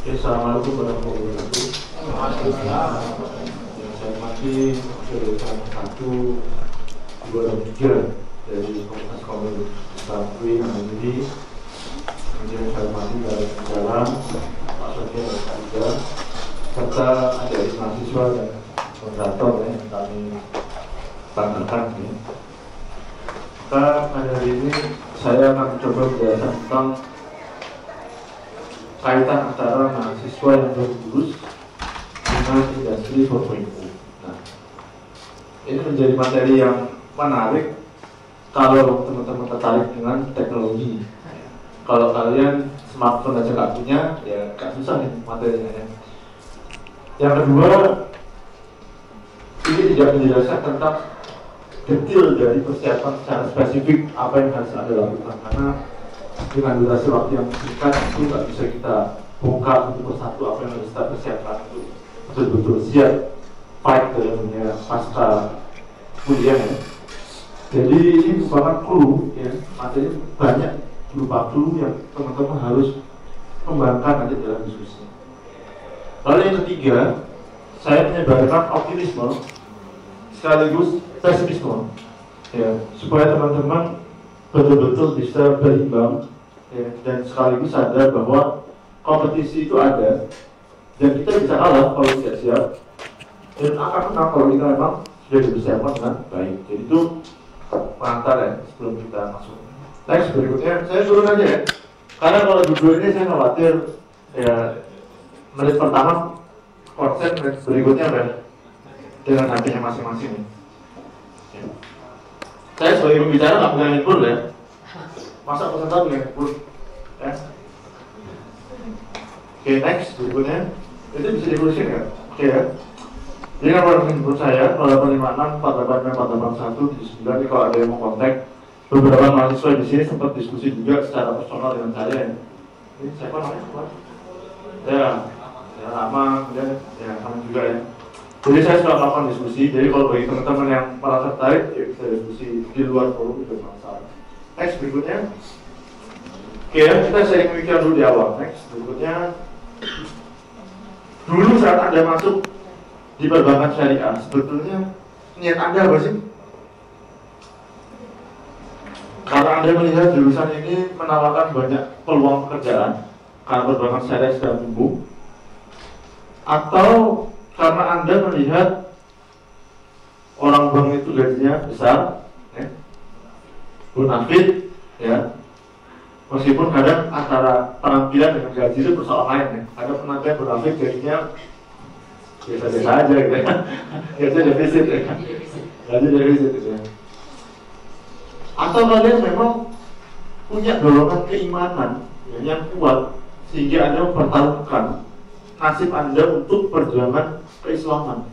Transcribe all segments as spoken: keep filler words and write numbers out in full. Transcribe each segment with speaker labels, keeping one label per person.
Speaker 1: Assalamualaikum warahmatullahi wabarakatuh. Yang saya hormati jurusan satu, dua, dan tiga dari Komunitas Komunitas Islam U I Namibia. Kemudian saya hormati dari Jalan Pak Sofian dan Pak Ida, serta adik mahasiswa dan moderator ya, yang kami banggakan. Ya. Maka pada hari ini saya akan mencoba menjelaskan tentang kaitan antara mahasiswa yang baru lulus dengan industri empat titik nol. Nah, ini menjadi materi yang menarik kalau teman-teman tertarik dengan teknologi. Kalau kalian smartphone aja nggak punya, ya nggak susah nih materinya ya. Yang kedua, ini tidak menjelaskan tentang detail dari persiapan secara spesifik apa yang harus Anda lakukan, karena dengan durasi waktu yang singkat itu nggak bisa kita bongkar satu persatu apa yang harus kita persiapkan untuk betul-betul siap fight dalam dunia pasca kuliah ya. Jadi ini merupakan clue ya, materi banyak berupa clue yang teman-teman harus kembangkan nanti dalam diskusi. Lalu yang ketiga, saya menyebarkan optimisme sekaligus pesimisme ya, supaya teman-teman betul-betul bisa berimbang ya, dan sekaligus sadar bahwa kompetisi itu ada dan kita bisa kalah kalau tidak siap dan akan menang kalau kita memang sudah dipersiapkan dengan baik. Jadi itu pengantar ya sebelum kita masuk. Next berikutnya saya turun aja ya, karena kalau judul ini saya khawatir ya menit pertama konsen, menit berikutnya udah dengan hatinya masing-masing. Ya. Saya sebagai pembicara nggak punya handphone ya, masa peserta punya handphone ya. Oke, next berikutnya itu bisa ditulisin ya. Oke ya, jadi nomor handphone saya nol delapan lima enam empat delapan lima empat delapan satu tujuh sembilan. Ini kalau ada yang mau kontak, beberapa mahasiswa di sini sempat diskusi juga secara personal dengan saya ya. Ini siapa namanya? Ya, ya lama, kemudian ya sama juga ya. Jadi saya sudah melakukan diskusi, jadi kalau bagi teman-teman yang merasa tertarik, ya bisa diskusi di luar forum itu masalah. Next berikutnya. Oke ya, kita sharing pemikiran dulu di awal. Next berikutnya. Dulu saat Anda masuk di perbankan syariah, sebetulnya niat Anda apa sih? Kalau Anda melihat jurusan ini menawarkan banyak peluang pekerjaan, karena perbankan syariah sedang tumbuh, atau karena Anda melihat orang bank itu gajinya besar, ya, bonafit, ya, meskipun kadang antara penampilan dengan gaji itu persoalan lain, ya. Ada penampilan bonafit gajinya biasa-biasa aja, gitu ya, gaji defisit, ya, gaji defisit, ya. Atau kalian memang punya dorongan keimanan ya, yang kuat sehingga Anda mempertaruhkan nasib Anda untuk perjuangan keislaman.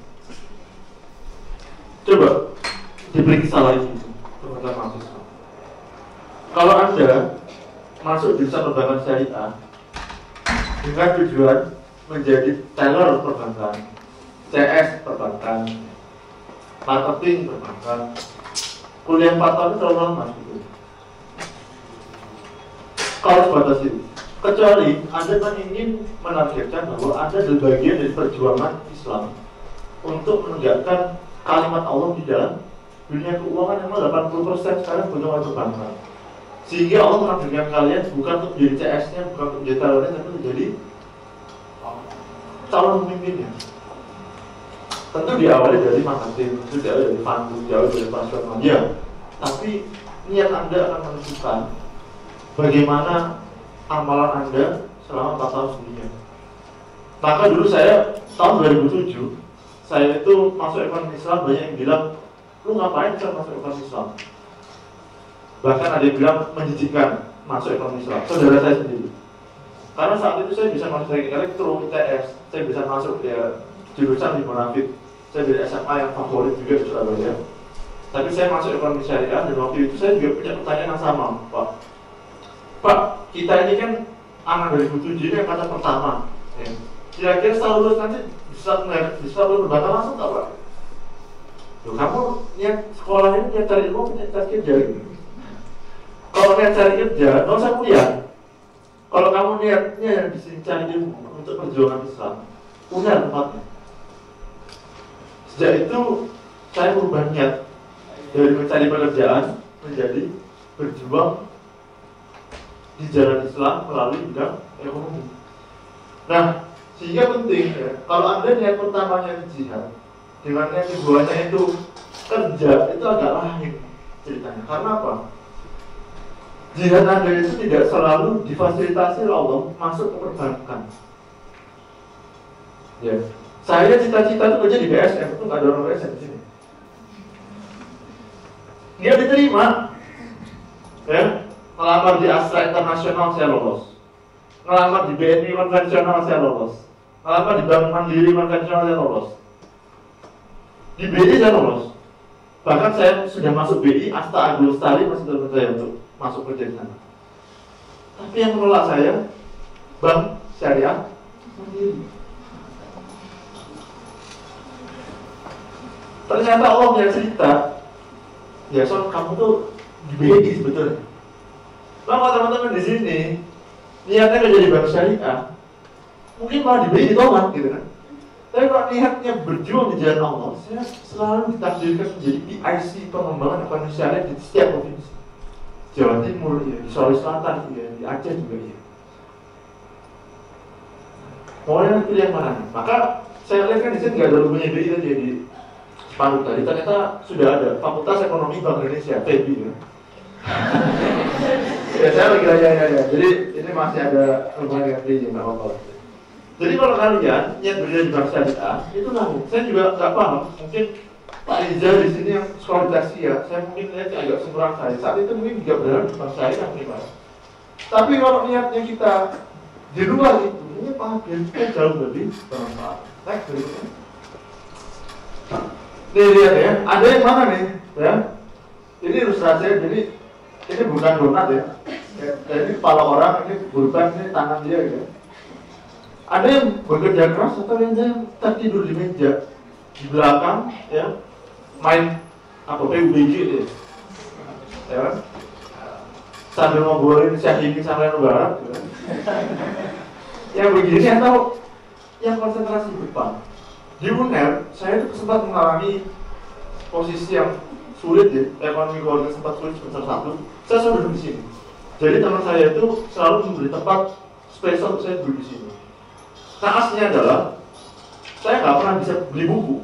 Speaker 1: Coba diperiksa lagi teman-teman mahasiswa. Kalau Anda masuk di perbankan syariah dengan tujuan menjadi teller perbankan, C S perbankan, marketing perbankan, kuliah empat tahun terlalu lama gitu. Kalau sebatas itu, kecuali Anda kan ingin menargetkan bahwa Anda adalah bagian dari perjuangan Islam untuk menegakkan kalimat Allah di dalam dunia keuangan yang delapan puluh persen sekarang bukan untuk perbankan. Sehingga Allah menakdirkan kalian bukan untuk menjadi C S-nya, bukan untuk menjadi talentnya, tapi menjadi calon pemimpinnya. Tentu diawali dari marketing, itu diawali dari funding, diawali dari operasional, ya. Tapi niat Anda akan menentukan bagaimana amalan Anda selama empat tahun sebelumnya. Maka dulu saya tahun dua ribu tujuh, saya itu masuk ekonomi Islam, banyak yang bilang, lu ngapain bisa masuk ekonomi Islam? Bahkan ada yang bilang menjijikkan masuk ekonomi Islam, saudara saya sendiri. Karena saat itu saya bisa masuk teknik elektro, I T S, saya bisa masuk ya jurusan di Bonafit, saya dari S M A yang favorit juga di Surabaya. Tapi saya masuk ekonomi syariah dan waktu itu saya juga punya pertanyaan yang sama, Pak. Pak, kita ini kan anak dua ribu tujuh ini yang kata pertama, ya. Kira-kira setelah lulus nanti bisa bisa lulus perbankan langsung tak Pak? Loh, kamu niat sekolah ini niat cari ilmu, niat cari kerja gitu. Kalau niat cari kerja, nggak usah kuliah. Kalau kamu niatnya yang di sini cari ilmu untuk perjuangan Islam, punya tempatnya. Sejak itu saya berubah niat dari mencari pekerjaan menjadi berjuang di jalan Islam melalui bidang ekonomi. Nah, sehingga penting ya, kalau Anda niat pertamanya di jihad, dengan niat keduanya itu kerja, itu agak lain ceritanya. Karena apa? Jihad Anda itu tidak selalu difasilitasi oleh Allah masuk ke perbankan. Ya, saya cita-cita itu kerja di B S M, itu nggak ada orang B S M di sini. Dia diterima, ya, ngelamar di Astra Internasional saya lolos, ngelamar di B N I konvensional saya lolos, ngelamar di Bank Mandiri konvensional saya lolos, di B I saya lolos. Bahkan saya sudah masuk B I, Asta Agus Lestari masih telepon saya untuk masuk kerja di sana. Tapi yang menolak saya Bank Syariah Mandiri. Ternyata Allah punya cerita. Ya, soal kamu tuh di B I sebetulnya. Kalau teman-teman di sini niatnya kerja di Bank Syariah, mungkin malah di B I ditolak gitu kan. Tapi kalau niatnya berjuang di jalan Allah, saya selalu ditakdirkan menjadi P I C pengembangan ekonomi syariah di setiap provinsi. Jawa Timur, ya, di Sulawesi Selatan, ya, di Aceh juga ya. Mau yang pilih yang mana? Maka saya lihat kan di sini nggak ada logonya B I tadi di spanduk tadi. Ternyata sudah ada Fakultas Ekonomi Bank Indonesia, F E B I. Ya. Ya saya lagi aja ya, ya. Jadi ini masih ada logonya B I, nggak apa-apa. Jadi kalau kalian yang berada di Bank Syariah itu lalu, saya juga nggak paham. Mungkin Pak Riza di sini yang sekolah di Asia, saya mungkin lihat agak sekurang saya. Saat itu mungkin juga berada di Bank Syariah minimal. Tapi kalau niatnya kita di luar itu, ini paham kita jauh lebih bermanfaat. Next berikutnya. Nih lihat ya, ada yang mana nih? Ya, ini ilustrasi. Jadi ini bukan donat ya. Jadi kepala orang, ini bulban, ini tangan dia gitu. Ada yang bekerja keras atau yang tertidur di meja di belakang, ya, main apa P U B G ya, ya kan? Sambil ngobrolin Syahrini sampai Barat, gitu. Yang begini atau yang konsentrasi di depan. Di U N E R, saya itu sempat mengalami posisi yang sulit ya, ekonomi keluarga sempat sulit semester satu. Saya selalu duduk di sini. Jadi teman saya itu selalu memberi tempat spesial untuk saya duduk di sini. Naasnya adalah saya nggak pernah bisa beli buku.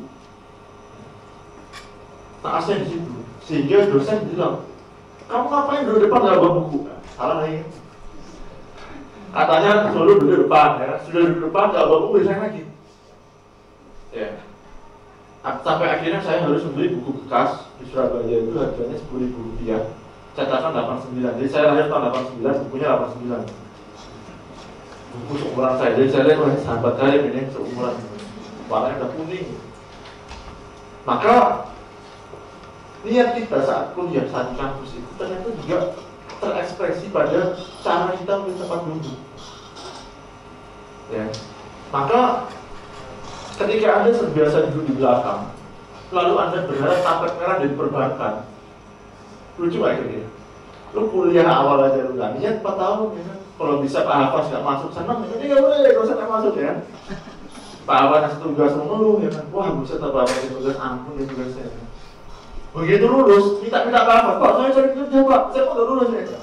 Speaker 1: Naasnya di situ, sehingga dosen bilang, kamu ngapain duduk depan nggak bawa buku? Nah, salah lagi. Katanya suruh duduk depan, ya. Sudah duduk depan nggak bawa buku, saya lagi. Ya. Sampai akhirnya saya harus membeli buku bekas di Surabaya itu harganya sepuluh ribu rupiah, cetakan delapan puluh sembilan. Jadi saya lahir tahun delapan puluh sembilan, bukunya delapan puluh sembilan. Buku seumuran saya, jadi saya lihat, wah sahabat saya ini seumuran, warnanya udah kuning. Maka niat kita saat kuliah, saat di kampus itu ternyata juga terekspresi pada cara kita memilih tempat duduk. Ya. Maka ketika Anda terbiasa duduk di belakang, lalu Anda berharap karpet merah dari perbankan, lucu gak kira-kira? Lu kuliah awal aja lu gak niat empat tahun ya kan? Kalau bisa Pak Hafaz nggak masuk senang, ini nggak boleh dosen nggak masuk ya. Pak Hafaz ngasih tugas mengeluh ya kan, wah buset apa apa yang tugas ampun ya tugasnya. Begitu lulus, minta-minta Pak Hafaz, Pak saya cari kerja Pak, saya udah lulus ya.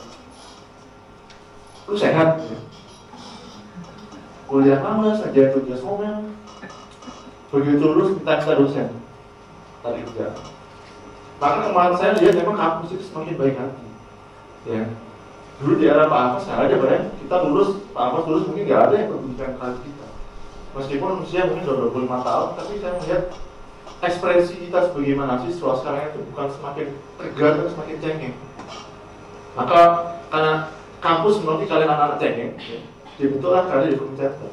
Speaker 1: Lu sehat ya. Kuliah malas, aja tugas ngomel. Begitu lulus minta-minta dosen, tadi kerja. Maka kemarin saya lihat memang kampus itu semakin baik hati, ya. Dulu di era Pak Hafaz nggak ada barang, kita lulus, Pak Hafaz lulus mungkin nggak ada yang berbicara kali kita. Meskipun usia mungkin sudah dua puluh lima tahun, tapi saya melihat ekspresi kita sebagai mahasiswa sekarang itu bukan semakin tegar, tapi semakin cengeng. Maka karena kampus mengerti kalian anak-anak cengeng, ya, dibentuklah kalian di Hukum Center.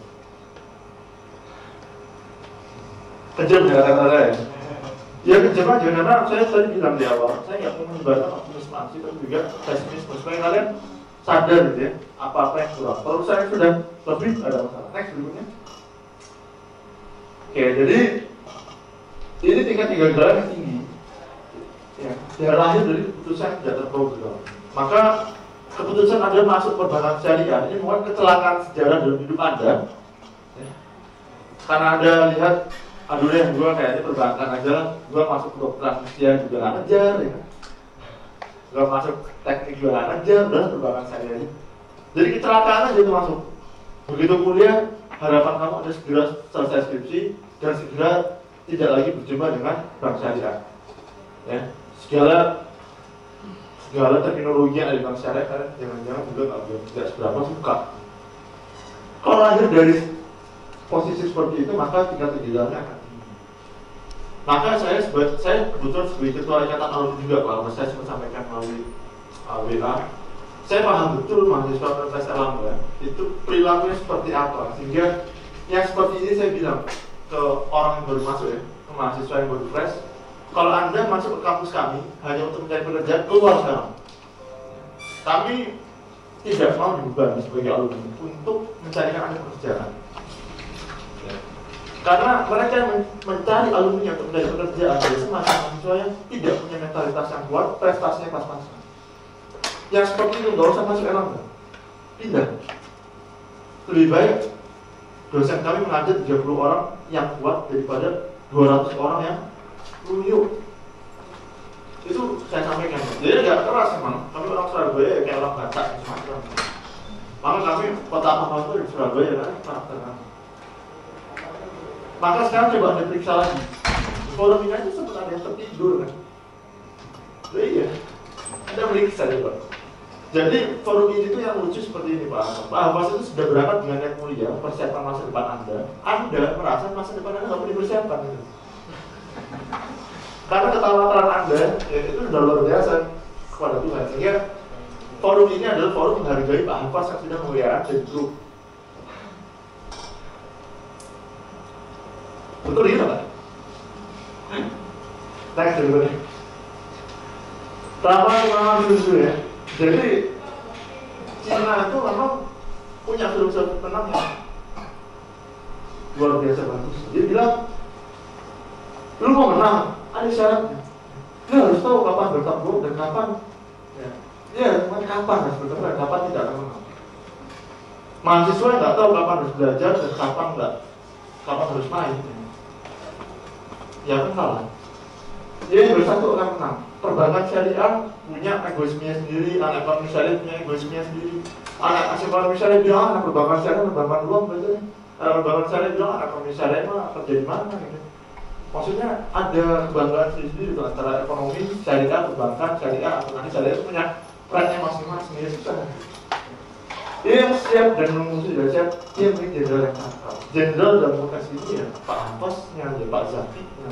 Speaker 1: Kejam ya kata-kata ya. Ya kejam aja, karena saya tadi bilang di awal, saya nggak mau menyebarkan optimisme aksi, tapi juga pesimisme supaya kalian sadar gitu ya, apa-apa yang kurang. Kalau saya sudah lebih ada masalah. Next berikutnya. Oke, jadi ini tingkat kegagalan yang tinggi. Ya, dia lahir dari keputusan tidak terprogram. Maka keputusan Anda masuk perbankan syariah ini bukan kecelakaan sejarah dalam hidup Anda, ya. Karena Anda lihat, aduh deh, gue kayaknya perbankan aja, gue masuk kedokteran usia juga nggak ngejar, ya. Gue masuk teknik juga nggak ngejar, udah perbankan syariah aja. Jadi kecelakaan aja itu masuk. Begitu kuliah, harapan kamu ada segera selesai skripsi dan segera tidak lagi berjumpa dengan bank syariah, ya. Segala segala terminologi yang ada di bank syariah kalian jangan-jangan juga nggak tidak seberapa suka. Kalau lahir dari posisi seperti itu, maka tingkat kegilaannya akan tinggi. Maka saya sebagai saya kebetulan sebagai ketua ikatan alumni juga, kalau saya sempat sampaikan melalui uh, W A, saya paham betul mahasiswa Universitas Erlangga itu perilakunya seperti apa, sehingga yang seperti ini saya bilang ke orang yang baru masuk, ya, ke mahasiswa yang baru fresh, kalau Anda masuk ke kampus kami hanya untuk mencari pekerjaan, keluar sekarang. Kami tidak mau dibebani sebagai alumni untuk mencarikan Anda pekerjaan, ya. Karena mereka yang mencari alumni untuk mencari pekerjaan biasanya mahasiswa yang tidak punya mentalitas yang kuat, prestasinya pas-pasan. Yang seperti itu nggak usah masuk Erlangga, pindah. Lebih baik dosen kami mengajar tiga puluh orang yang kuat daripada dua ratus orang yang lunyuk. Itu saya sampaikan. Jadi nggak keras memang. Kami orang Surabaya kayak orang Batak semacam. Maka kami kota apa itu di Surabaya kan karakter kami. Maka sekarang coba Anda periksa lagi. Forum ini aja sempat ada yang tertidur kan. Jadi iya, Anda periksa coba. Jadi forum ini itu yang lucu seperti ini Pak. Pak Abbas itu sudah berangkat dengan niat mulia persiapan masa depan Anda. Anda merasa masa depan Anda nggak perlu dipersiapkan gitu. Karena ketawaran Anda ya, itu sudah luar biasa kepada Tuhan. Sehingga forum ini adalah forum menghargai Pak Hafaz yang sudah mulia dan grup. Betul ini Pak? Next dulu nih. Pertama dulu ya. Jadi Cina itu memang punya filosofi tenang yang luar biasa bagus. Dia bilang, lu mau menang, ada syaratnya. Lu harus tahu kapan bertempur dan kapan, ya, ya kapan harus bertempur dan kapan tidak akan menang. Mahasiswa nggak tahu kapan harus belajar dan kapan nggak, kapan harus main. Ya kan kalah. Dia bersatu akan menang. Perbankan syariah punya egoismenya sendiri, anak ekonomi syariah punya egoismenya sendiri. Anak ekonomi syariah bilang anak perbankan syariah perbankan uang belajar. Anak perbankan syariah bilang anak ekonomi syariah mah kerja di mana gitu. Maksudnya ada kebanggaan sendiri itu antara ekonomi syariah, perbankan syariah, asuransi syariah itu punya perannya masing-masing. Ya susah. Dia yang siap dan mengusul dan siap, dia menjadi jenderal yang sakral. Jenderal dalam konteks ini ya Pak Hafaznya, ya Pak Zakinya.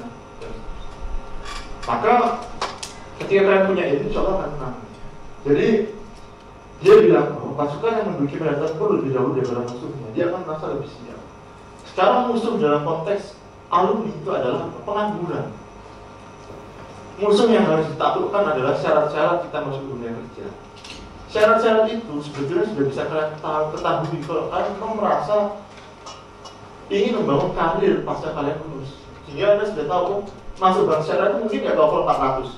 Speaker 1: Maka ketika kalian punya ini, insya Allah akan menang. Jadi dia bilang bahwa pasukan yang menduduki medan tempur lebih jauh daripada musuhnya, dia akan merasa lebih siap. Sekarang musuh dalam konteks alumni itu adalah pengangguran. Musuh yang harus ditaklukkan adalah syarat-syarat kita masuk dunia kerja. Syarat-syarat itu sebetulnya sudah bisa kalian ketahui kalau kalian memang merasa ingin membangun karir pasca kalian lulus. Sehingga Anda sudah tahu masuk bank syariah itu mungkin nggak TOEFL empat ratus.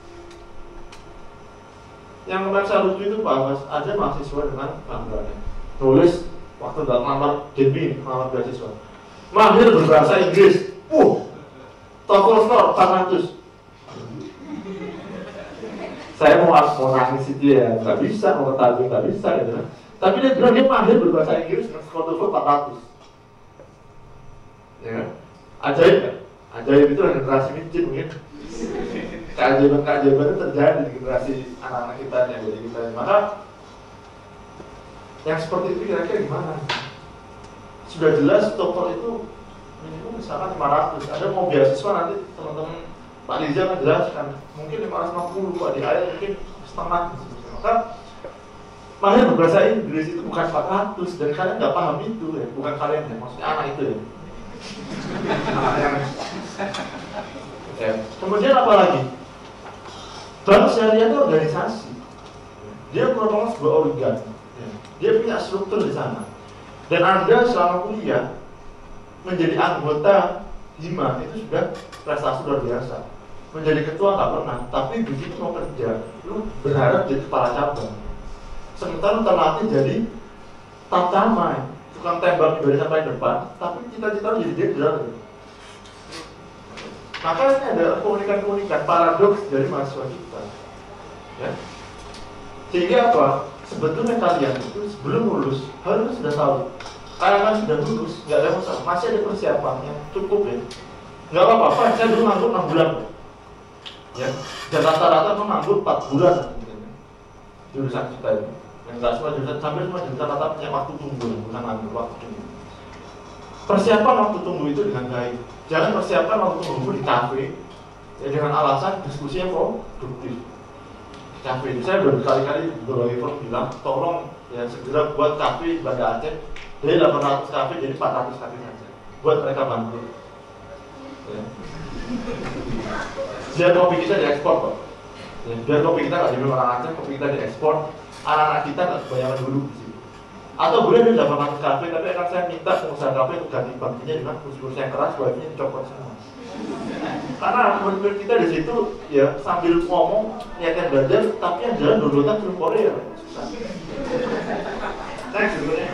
Speaker 1: Yang kemarin saya lucu itu Pak Mas, ada mahasiswa dengan banggaannya nulis waktu dalam lamar D B, lamar beasiswa, mahir berbahasa Inggris, uh, TOEFL score empat ratus. Saya mau mau nangis itu ya, nggak bisa, mau ketahui nggak bisa gitu. Tapi dia bilang dia mahir berbahasa Inggris dengan skor TOEFL empat ratus. Ya, ajaib ya? Ajaib itu generasi micin mungkin. Keajaiban-keajaiban itu terjadi di generasi anak-anak kita yang jadi kita. Maka yang seperti itu kira-kira gimana? Sudah jelas TOEFL itu minimum misalkan lima ratus. Ada mau beasiswa nanti teman-teman Pak Liza kan jelaskan mungkin lima ratus lima puluh, Pak di air mungkin setengah. Maka mahir berbahasa Inggris itu bukan empat ratus dan kalian nggak paham itu ya, bukan kalian ya, maksudnya anak itu ya. Anak yang ya. Kemudian apa lagi? Bank syariah itu organisasi. Dia merupakan sebuah organ. Ya. Dia punya struktur di sana. Dan Anda selama kuliah menjadi anggota Hima itu sudah prestasi luar biasa. Menjadi ketua nggak pernah, tapi begitu mau kerja, lu berharap jadi kepala cabang. Kita terlatih jadi tatama, tukang tembak dari sampai depan, tapi cita-cita jadi jenderal. Maka ini ada komunikan-komunikan paradoks dari mahasiswa kita, ya. Sehingga apa? Sebetulnya kalian itu sebelum lulus harus sudah tahu. Kalian sudah lulus, nggak ada masalah, masih ada persiapan yang cukup ya. Nggak apa-apa, saya dulu nganggur enam bulan, ya. Dan rata-rata menganggur empat bulan, jurusan kita ini. Yang nggak semua jurusan, sampai semua jurusan rata punya waktu tunggu, bukan nganggur waktu tunggu. Persiapan waktu tunggu itu dengan baik. Jangan persiapkan waktu tunggu di kafe, ya, dengan alasan diskusinya produktif. Kafe itu saya udah berkali-kali berbagai forum bilang, tolong ya segera buat kafe di Banda Aceh dari delapan ratus kafe jadi empat ratus kafe saja, buat mereka bantu. Ya. Biar kopi kita diekspor kok. Ya, biar kopi kita nggak diminum orang Aceh, kopi kita diekspor, anak-anak kita nggak kebanyakan duduk di sini. Atau boleh di delapan ratus kafe, tapi akan saya minta pengusaha kafe untuk ganti bangkinya dengan kursi-kursi yang keras, wifi-nya dicopot semua. Karena murid-murid kita di situ ya sambil ngomong niatnya belajar, tapi yang jalan downloadan film Korea. Susah. Next berikutnya.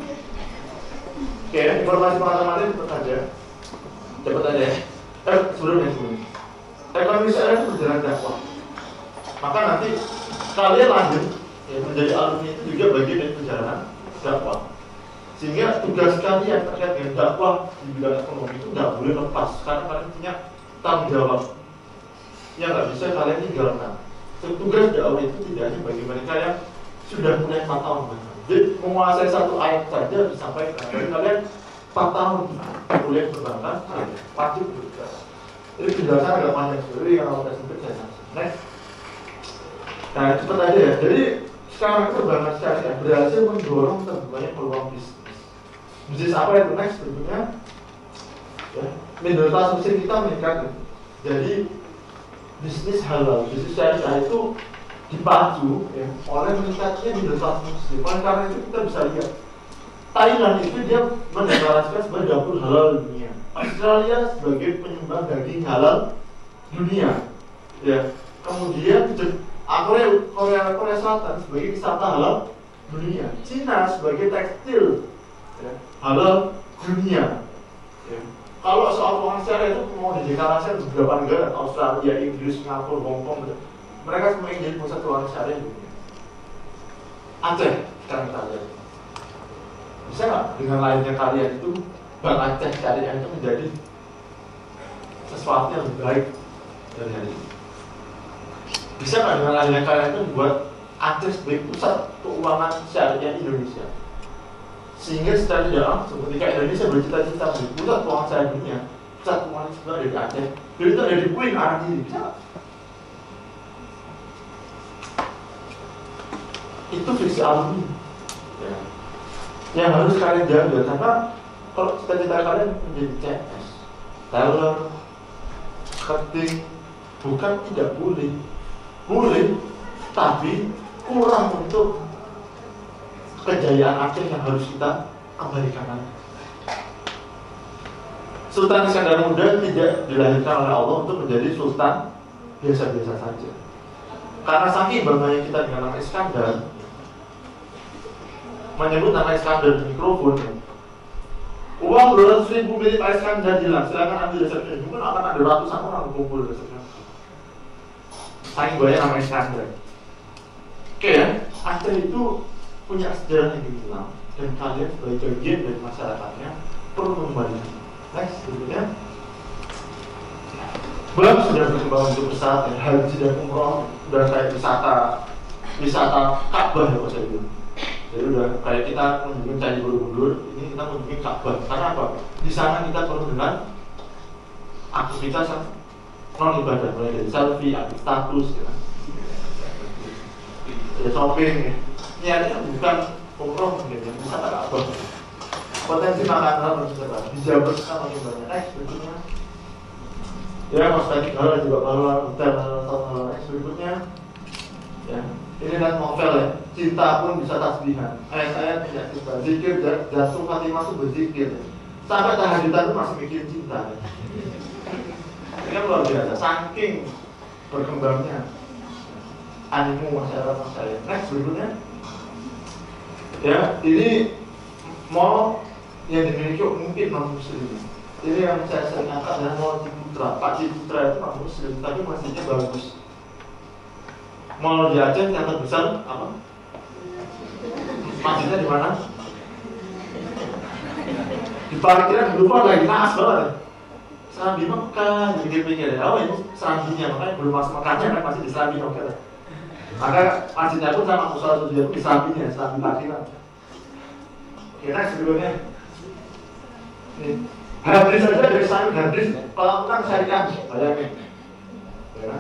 Speaker 1: Oke, informasi pengalaman itu cepat aja. Cepat aja ya. Eh, sebelumnya sebelumnya. Ekonomi saya itu berjalan dakwah. Maka nanti kalian lanjut ya, menjadi alumni itu juga bagian dari perjalanan dakwah. Sehingga tugas kalian terkait dengan dakwah di bidang ekonomi itu nggak boleh lepas, karena kalian punya tanggung jawab yang nggak bisa kalian tinggalkan. Tugas dakwah itu tidak hanya bagi mereka yang sudah mulai empat tahun bahkan. Jadi menguasai satu ayat saja disampaikan. Jadi kalian empat tahun kuliah perbankan, wajib bergerak. Jadi penjelasan agak panjang sekali yang kalau saya sebut saya next. Nah cepat aja ya. Jadi sekarang perbankan syariah berhasil mendorong terbukanya peluang bisnis. Bisnis apa itu next berikutnya? Ya, minoritas muslim kita meningkat. Jadi bisnis halal, bisnis syariah itu dipacu ya, oleh meningkatnya minoritas muslim. Oleh karena itu kita bisa lihat Thailand itu dia mendeklarasikan sebagai dapur halal dunia. Australia sebagai penyumbang daging halal dunia. Ya, kemudian Korea, Korea, Korea Selatan sebagai wisata halal dunia. Cina sebagai tekstil ya, halal dunia. Ya. Kalau soal keuangan syariah itu mau dideklarasikan beberapa negara, Australia, Inggris, Singapura, Hong Kong, mereka semua ingin jadi pusat keuangan syariah dunia. Aceh sekarang kita lihat. Bisa nggak dengan lainnya kalian itu Bank Aceh syariah itu menjadi sesuatu yang lebih baik dari hari ini? Bisa nggak dengan lainnya kalian itu membuat Aceh sebagai pusat keuangan syariah Indonesia? Sehingga secara tidak langsung ketika Indonesia bercita-cita menjadi pusat keuangan syariah dunia, pusat keuangan syariah dari Aceh, jadi itu ada di Queen arah diri, bisa nggak? Itu visi alumni ya, yang harus kalian jaga. Karena kalau cita-cita kalian menjadi C S, teller, marketing, bukan tidak boleh, boleh, tapi kurang untuk kejayaan Aceh yang harus kita kembalikan lagi. Sultan Iskandar Muda tidak dilahirkan oleh Allah untuk menjadi sultan biasa-biasa saja. Karena saking bangganya kita dengan nama Iskandar, menyebut nama Iskandar di mikrofon, uang dua ratus ribu milik Pak Iskandar hilang, silakan ambil dasarnya. Mungkin akan ada ratusan orang kumpul dasarnya. Saking banyak nama Iskandar. Oke ya, Aceh itu punya sejarah yang dibilang, dan kalian sebagai bagian dari masyarakatnya perlu mengembalikan. Next, berikutnya. Belum sudah berkembang untuk pesat, ya, haji dan umroh udah kayak wisata, wisata Ka'bah ya Pak saya bilang. Jadi udah kayak kita mengunjungi Candi Borobudur, ini kita mengunjungi Ka'bah. Karena apa? Di sana kita perlu dengan aktivitas non ibadah, mulai dari selfie, aktif status, ya, ya shopping, ya. Niatnya bukan umroh mungkin ya, bisa tak apa. Potensi makanan harus kita dijabarkan makin banyak. Next berikutnya. Ya, kosmetik halal juga halal, hotel halal, next berikutnya. Ya, ini kan novel ya. Cinta pun bisa tasbihan. Ayat-ayat tidak cinta. Zikir jatuh Fatimah itu berzikir. Sampai tahajudan itu masih mikir cinta. Ya. Ini kan luar biasa. Saking berkembangnya animu masyarakat saya. Next berikutnya. Ya, ini mall yang dimiliki mungkin non muslim. Ini yang saya sering angkat adalah Mall Ciputra. Pak Ciputra itu non muslim, tapi masjidnya bagus. Mall di Aceh yang terbesar apa? Masjidnya di mana? Di parkiran lupa lagi naas banget. Serambi Mekah, dipikir-pikir ya, oh ini serambinya, makanya belum masuk Mekahnya kan masih di serambi Mekah. Maka masjidnya pun sama musola tujuan di serambinya, serambi parkiran. Oke, next berikutnya. Ini hadis saja dari saya hadis, kalau tentang syariah, bayangin, ya kan?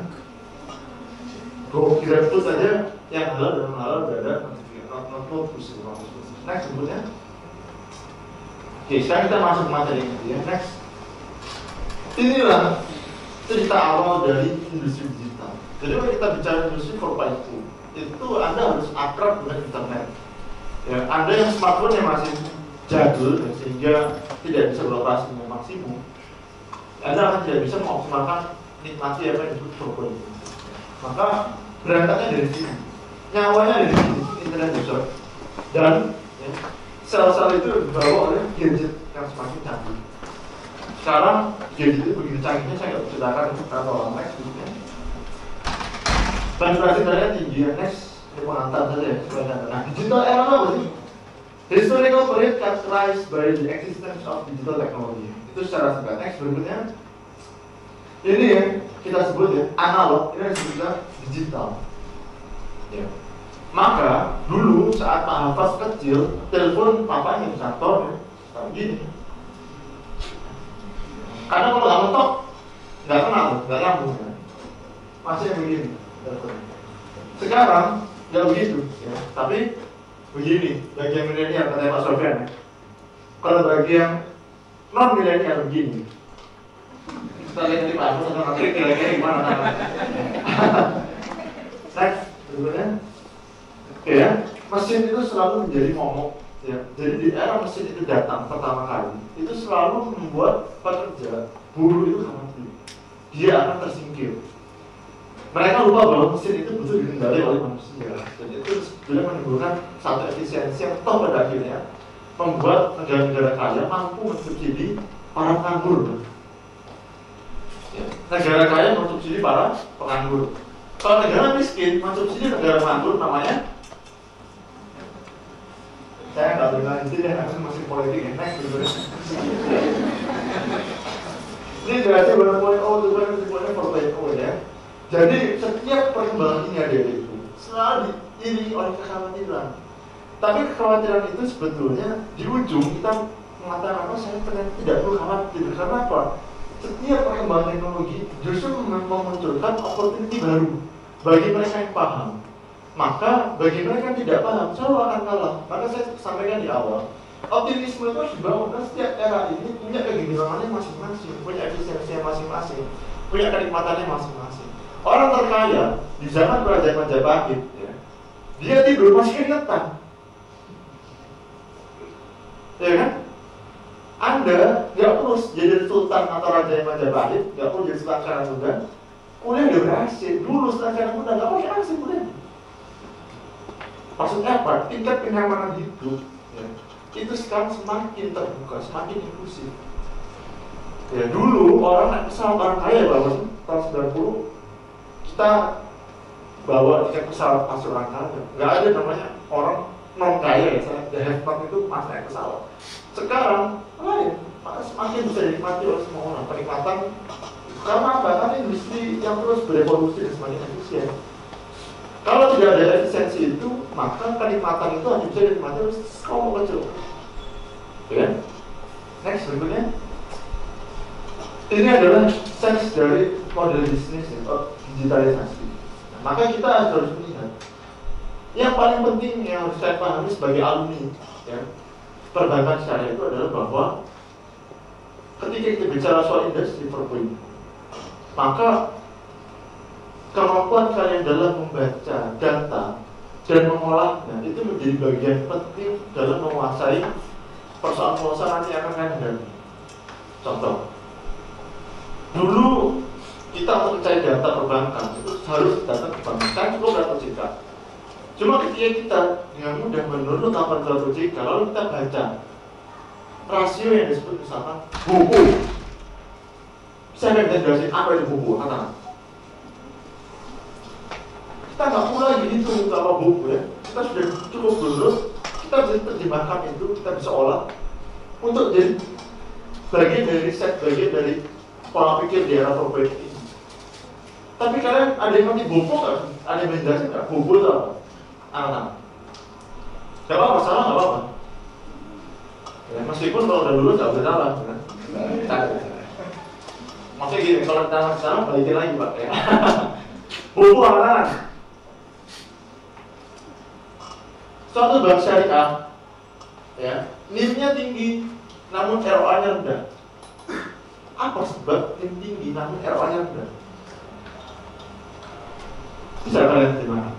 Speaker 1: Go kira itu saja yang halal dan halal berada not not not khusus. Next berikutnya. Oke, sekarang kita masuk ke materi ini ya. Next. Inilah cerita awal dari industri digital. Jadi kalau kita bicara industri empat titik nol, itu Anda harus akrab dengan internet. Ya, Anda yang smartphone yang masih jadul ya, sehingga tidak bisa beroperasi dengan maksimum, Anda akan tidak bisa mengoptimalkan nikmati apa yang disebut empat titik nol. Maka berantaknya dari sini, nyawanya dari sini, internet bocor, dan ya, sel-sel itu dibawa oleh gadget yang semakin canggih. Sekarang gadget itu begitu canggihnya, saya nggak ceritakan berapa orang next gitu. Penetrasi internet tinggi ya, next ini pengantar saja ya. Nah, digital era apa sih? Historical period characterized by the existence of digital technology. Itu secara singkat. Next berikutnya, ini ya kita sebut ya analog, ini disebutnya digital. Ya. Maka dulu saat Pak Hafaz kecil, telepon papanya di kantor ya, kayak gini. Karena kalau nggak mentok, nggak kenal, nggak nyambung ya. Masih begini. Sekarang nggak begitu, ya. Tapi begini. Bagi yang milenial katanya Pak Sofyan ya. Kalau bagi yang non milenial begini. Kita lihat di Pak Hafaz atau trik kira-kira gimana namanya. Next, berikutnya. Oke ya, mesin itu selalu menjadi momok. Ya, jadi di era mesin itu datang pertama kali, itu selalu membuat pekerja buruh itu khawatir, dia akan tersingkir. Mereka lupa bahwa mesin itu butuh dikendali oleh manusia, dan itu sebetulnya menimbulkan satu efisiensi yang toh pada akhirnya membuat negara-negara kaya mampu mensubsidi para penganggur. Ya, negara kaya mensubsidi para penganggur. Kalau negara miskin mensubsidi negara penganggur, namanya saya nggak boleh lanjutin ya, karena masih politik ya. Next gitu. Ini jelasnya benar poin oh itu kan poinnya empat titik nol ya. Jadi setiap perkembangan ini ada itu selalu diiringi oleh kekhawatiran. Tapi kekhawatiran itu sebetulnya di ujung kita mengatakan apa? Saya ternyata tidak perlu khawatir. Karena apa? Setiap perkembangan teknologi justru memunculkan opportunity baru bagi mereka yang paham. Maka bagi mereka yang tidak paham, selalu akan kalah. Maka saya sampaikan di awal, optimisme itu dibangun karena setiap era ini punya kegemilangannya masing-masing, punya efisiensinya masing-masing, punya kenikmatannya masing-masing. Orang terkaya di zaman kerajaan Majapahit, ya, dia tidur masih keringetan, ya kan? Anda nggak perlu jadi sultan atau raja Majapahit, nggak perlu jadi sultan Karangtengah, kuliah udah berhasil. Dulu sultan Karangtengah nggak pakai A C kuliah. Maksudnya apa? Tingkat kenyamanan hidup ya, itu sekarang semakin terbuka, semakin inklusif. Ya dulu orang naik pesawat, orang kaya bawa tahun sembilan puluh kita bawa tiket pesawat masuk orang kaya. Nggak ada namanya orang non kaya ya, saya the have not itu masih naik pesawat. Sekarang lain, semakin bisa dinikmati oleh semua orang. Penikmatan karena apa? Karena industri yang terus berevolusi dan semakin efisien. Kalau tidak ada efisiensi itu, maka kenikmatan itu hanya bisa dinikmati oleh kelompok kecil. Ya. Next berikutnya. Ini adalah sense dari model bisnis atau digitalisasi. Nah, maka kita harus melihat yang paling penting yang harus saya pahami sebagai alumni ya, perbankan syariah itu adalah bahwa ketika kita bicara soal industri empat titik nol, maka kemampuan kalian dalam membaca data dan mengolahnya itu menjadi bagian penting dalam menguasai persoalan-persoalan nanti yang akan kalian hadapi. Contoh, dulu kita untuk mencari data perbankan itu harus datang ke bank, kan cukup data O J K. Cuma ketika kita dengan mudah menurut delapan puluh O J K, lalu kita baca rasio yang disebut misalkan buku. Saya bisa jelasin apa itu buku, katakan. Kita nggak perlu lagi itu apa buku ya. Kita sudah cukup lulus, kita bisa terjemahkan itu, kita bisa olah untuk jadi bagian dari riset, bagian dari pola pikir di era korporat ini. Tapi kalian ada yang ngerti buku nggak? Ada yang menjelaskan nggak? Buku itu apa? Anak-anak. Gak apa-apa, salah nggak apa-apa. Ya, meskipun kalau udah lulus nggak boleh salah. Kan? Maksudnya gini, kalau kita masih salah balikin lagi pak. Ya. Buku anak-anak. Suatu bank syariah, ya, N I M-nya tinggi, namun R O A-nya rendah. Apa sebab N I M tinggi namun R O A-nya rendah? Bisa kalian terima?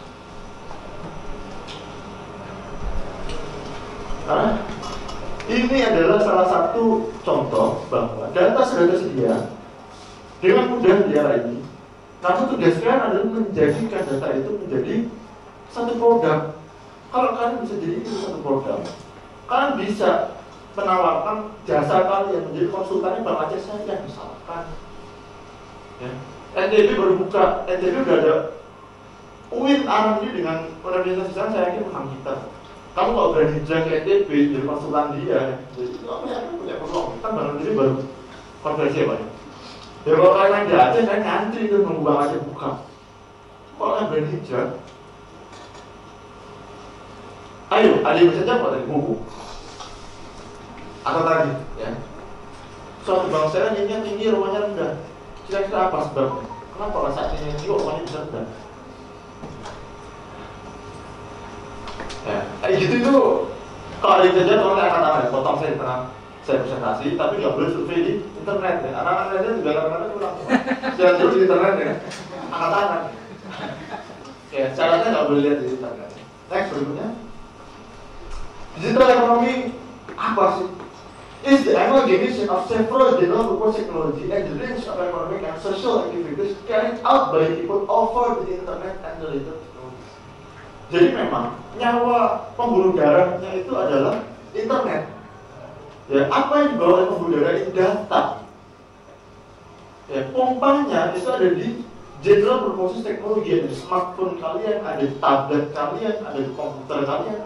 Speaker 1: Nah, ini adalah salah satu contoh bahwa data sudah tersedia dengan mudah di era ini. Namun tugas kalian adalah menjadikan data itu menjadi satu produk. Kalau kalian bisa jadi itu satu produk, kalian bisa menawarkan jasa kalian menjadi konsultannya Bank Aceh saja misalkan. Ya. N T B baru buka, N T B udah ada U I N Arang ini dengan organisasi sana, saya yakin menang kita. Kamu kalau berani hijrah ke N T B jadi konsultan dia, jadi apa ya, punya peluang. Kan Bank Aceh baru konversi apa ya? Ya kalau kalian di Aceh, kalian ngantri itu nunggu Bank Aceh buka. Kalau kalian berani hijrah, ayo, ada yang bisa jawab dari buku atau tadi, ya. Suatu bangsa nilainya tinggi, rumahnya rendah. Kira-kira apa sebabnya? Kenapa rasa nilainya tinggi, rumahnya bisa rendah? Ya, kayak gitu itu. Kalau ada yang bisa jawab, tolong angkat tangan. Potong saya di tengah saya presentasi, tapi nggak boleh survei di internet. Ya. Anak-anak lainnya juga kadang-kadang kurang. Jangan terus di internet ya. Angkat tangan. Ya, caranya nggak boleh lihat di internet. Next berikutnya. Digital economy apa sih? Is the amalgamation of several general purpose technology and the range of economic and social activities carried out by people over the internet and the related technology. Jadi memang nyawa pembuluh darahnya itu adalah internet. Ya, apa yang dibawa oleh pembuluh darah itu data. Ya, pompanya itu ada di general purpose teknologi, ada di smartphone kalian, ada di tablet kalian, ada di komputer kalian.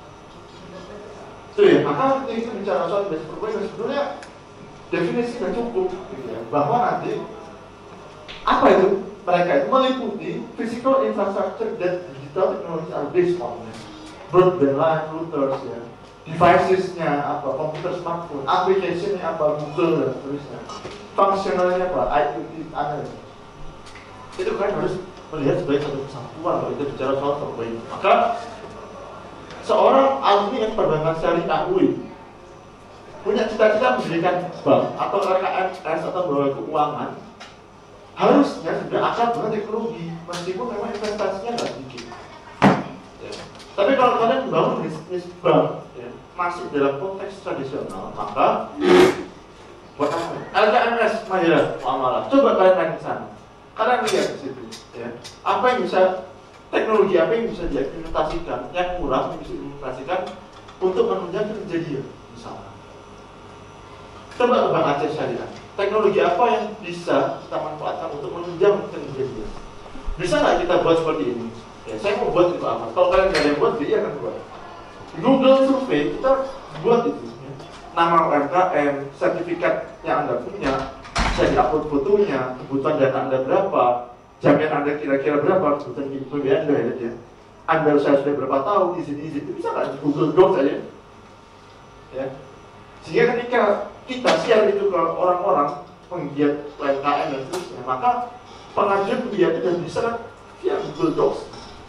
Speaker 1: Itu ya, maka ketika kita bicara soal basic purpose sebetulnya definisi sudah cukup gitu ya, bahwa nanti apa itu? Mereka itu meliputi physical infrastructure dan digital technology are based on broadband line, routers ya, devices-nya apa, komputer smartphone, application-nya apa, Google dan seterusnya, functional-nya apa, I O T, analysis. Itu kan harus melihat sebagai satu kesatuan kalau kita bicara soal terbaik. Maka seorang alumni yang perbankan syariah U I N punya cita-cita mendirikan bank atau R K M S atau lembaga keuangan, harusnya sudah akrab dengan teknologi, meskipun memang investasinya nggak sedikit. Ya. Tapi kalau kalian membangun bisnis bank ya, masih dalam konteks tradisional, maka buat apa? L K M S Mahira Muamalah. Coba kalian main ke sana, kalian lihat di situ. Ya. Apa yang bisa teknologi apa yang bisa diimplementasikan, yang kurang yang bisa diimplementasikan untuk menunjang kejadian misalnya. Coba ke Bank Aceh Syariah, teknologi apa yang bisa kita manfaatkan untuk menunjang kejadian? Bisa nggak kita buat seperti ini? Ya, saya mau buat itu apa? Kalau kalian nggak ada yang buat, dia akan buat. Google Survey kita buat itu. Ya. Nama U M K M, sertifikat yang Anda punya, bisa diupload fotonya, kebutuhan data Anda berapa, jaminan Anda kira-kira berapa, kebutuhan P B Anda ya. Anda usaha sudah berapa tahun, izin-izin itu bisa nggak Google Docs saja? Ya. Sehingga ketika kita share itu ke orang-orang penggiat U M K M dan seterusnya, maka pengajuan penggiat itu sudah bisa via Google Docs.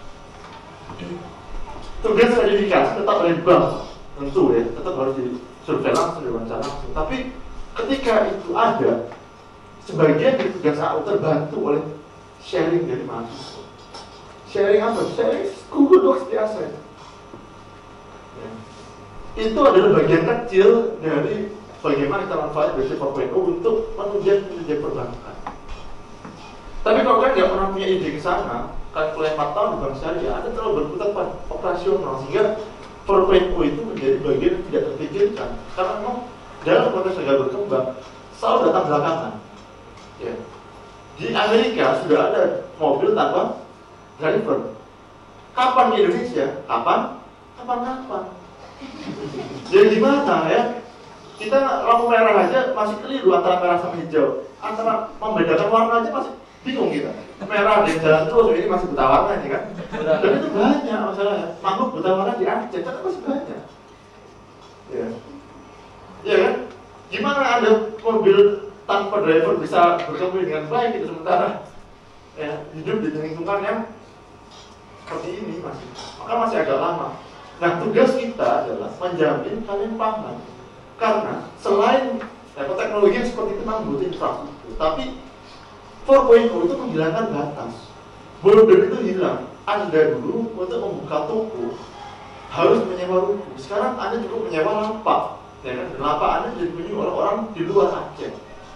Speaker 1: Tugas sertifikasi tetap dari bank, tentu ya, tetap harus di survei langsung, diwawancara langsung. Tapi ketika itu ada, sebagian dari tugas A U terbantu oleh sharing dari mahasiswa. Sharing apa? Sharing Google Docs biasa. Ya. Itu adalah bagian kecil dari bagaimana kita manfaat Industri empat titik nol untuk menunjang kinerja perbankan. Tapi kalau kalian nggak pernah punya ide ke sana, kan kuliah empat tahun di bank syariah, Anda terlalu berputar pada operasional sehingga empat titik nol itu menjadi bagian yang tidak terpikirkan karena memang dalam konteks negara berkembang selalu datang belakangan. Ya. Di Amerika sudah ada mobil tanpa driver. Kapan di Indonesia? Kapan? Kapan-kapan. Jadi gimana ya? Kita lampu merah aja masih keliru antara merah sama hijau. Antara membedakan warna aja masih bingung kita. Merah di jalan terus, ini masih buta warna ini kan? Dan itu banyak masalahnya. Makhluk buta warna di Aceh, kan masih banyak. Ya. Ya kan? Gimana ada mobil tanpa driver bisa berkembang dengan baik gitu sementara ya, hidup di lingkungan yang seperti ini masih, maka masih agak lama. Nah, tugas kita adalah menjamin kalian paham karena selain ya, teknologi yang seperti itu memang butuh infrastruktur, tapi empat titik nol itu menghilangkan batas. Border itu hilang. Anda dulu untuk membuka toko harus menyewa ruko. Sekarang Anda cukup menyewa lapak, ya kan? Lapak Anda jadi punya orang-orang di luar Aceh.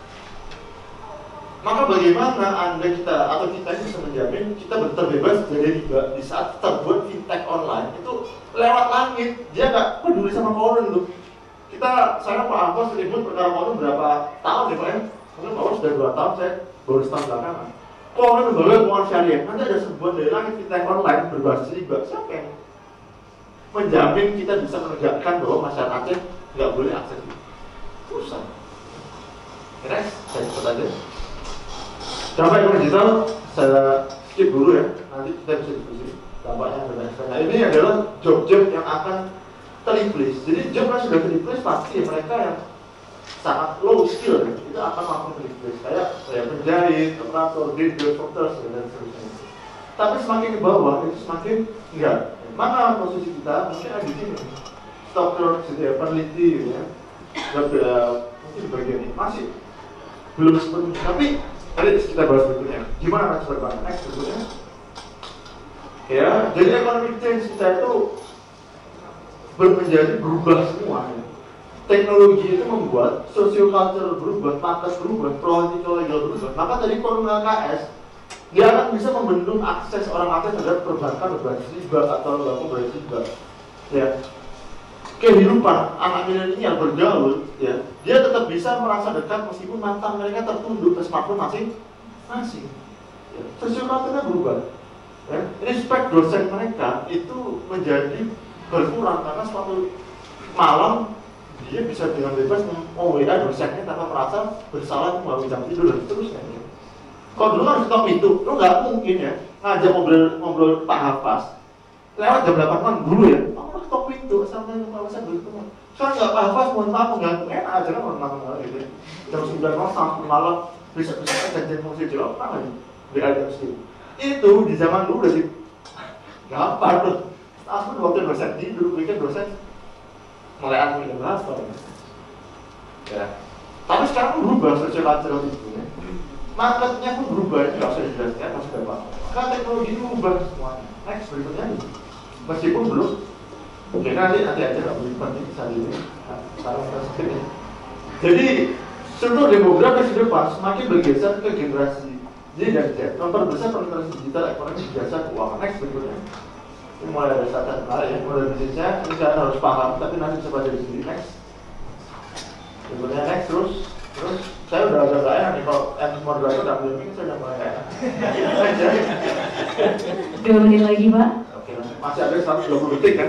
Speaker 1: Maka bagaimana Anda kita atau kita ini bisa menjamin kita terbebas dari riba di saat terbuat fintech online itu lewat langit, dia nggak peduli sama koran tuh. Kita, saya Pak Abbas ribut perkara koran berapa tahun ya Pak ya? Mungkin Pak Abbas sudah dua tahun, saya baru setahun belakangan. Koran lembaga keuangan syariah, nanti ada sebuah dari langit fintech online berbasis riba. Siapa yang menjamin kita bisa menegakkan bahwa masyarakat Aceh nggak boleh akses itu? Susah. Next, saya ikut aja. Dampak ekonomi digital saya skip dulu ya, nanti kita bisa diskusi dampaknya dan sebagainya. Ini adalah job-job yang akan ter-replace. Jadi job yang sudah ter-replace pasti mereka yang sangat low skill ya, itu akan langsung ter-replace. Kayak saya penjahit, operator, driver, dokter dan sebagainya. Tapi semakin ke bawah itu semakin enggak. Mana posisi kita? Mungkin ada di sini. Dokter, peneliti, ya, dan mungkin bagian ini masih belum sepenuhnya. Tapi tadi kita bahas berikutnya, gimana akan berkembang next berikutnya? Ya, jadi economic change kita itu menjadi berubah semua. Ya. Teknologi itu membuat socio-cultural berubah, pangkat berubah, political legal berubah. Maka dari forum L K S, dia akan bisa membendung akses orang Aceh terhadap perbankan berbasis riba atau lembaga berbasis riba. Ya. Kehidupan anak milenial bergaul, ya, dia tetap bisa merasa dekat meskipun mantan mereka tertunduk ke smartphone masing-masing. Ya, sosialnya berubah. Ya, respect dosen mereka itu menjadi berkurang karena suatu malam dia bisa dengan bebas mem-W A dosennya tanpa merasa bersalah melalui jam tidur dan seterusnya. Ya. Kalau dulu harus stop itu, lu nggak mungkin ya ngajak ngobrol ngobrol Pak Hafaz lewat jam delapan malam dulu ya. Stop itu, sampai pengawasan berikutnya. Sekarang nggak Hafaz, mohon maaf mengganggu, enak aja kan mohon maaf gitu. Jam sembilan malam sampai malam bisa-bisa janjian fungsi jawab apa lagi? B A jam sepuluh. Itu di zaman dulu udah di gampang tuh. Asal waktu dosen tidur, bikin dosen mulai aku jam berapa? Ya. Tapi sekarang berubah sosial-cultural itu ya. Marketnya pun berubah, itu nggak usah dijelaskan, masih gampang. Karena teknologi itu berubah semuanya. Next berikutnya, meskipun belum. Oke, nanti nanti aja nggak boleh penting saat ini. Sekarang kita skip ya. Jadi struktur demografis ke depan semakin bergeser ke generasi Y dan Z. Memperbesar penetrasi digital, ekonomi, jasa, keuangan. Next berikutnya. Ini mulai ada satu menarik ya, mulai bisnisnya. Ini kalian harus paham, tapi nanti bisa baca di sini. Next. Berikutnya next terus, terus saya udah agak gak enak nih kalau M moderator udah bimbing, saya udah mulai gak enak.
Speaker 2: Dua menit lagi Pak.
Speaker 1: Masih ada seratus dua puluh detik kan?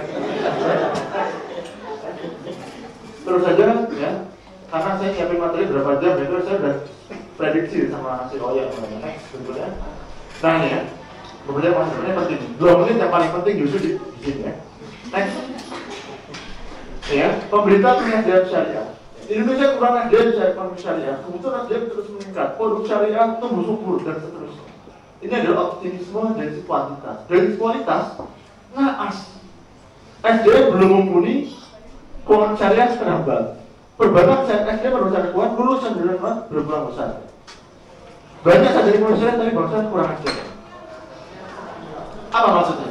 Speaker 1: Terus saja ya, karena saya nyiapin materi berapa jam itu saya udah prediksi sama si Oya. Next sebetulnya. Nah ini ya, kemudian maksudnya penting. Dua menit yang paling penting justru di, di sini ya. Next. Ya, pemerintah punya S D M syariah. Indonesia kurang S D M syariah, syariah. Kemudian S D M terus meningkat, produk syariah tumbuh subur dan seterusnya. Ini adalah optimisme dari kuantitas. Dari kualitas naas. S D M belum mumpuni, keuangan syariah setengah bank. Perbankan S D M berusaha kuat, lulusan dari mana berkurang besar. Banyak saja di Indonesia tapi bangsa kurang ajar. Apa maksudnya?